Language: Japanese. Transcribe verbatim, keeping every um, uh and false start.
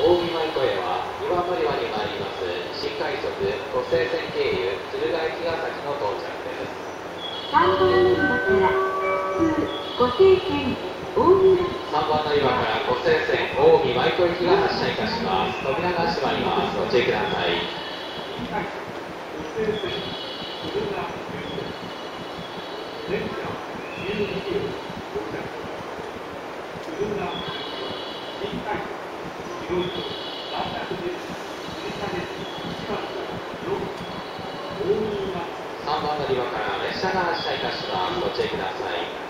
大見舞子へは岩乗り場に参ります新快速湖西線経由敦賀駅が先の到着です。 さんばん乗り場から湖西線大見さんばん乗り場から湖西線大見舞子行きが発車いたします。扉が閉まります。ご注意ください。さんばん乗り場から列車が発車いたします。ご注意ください。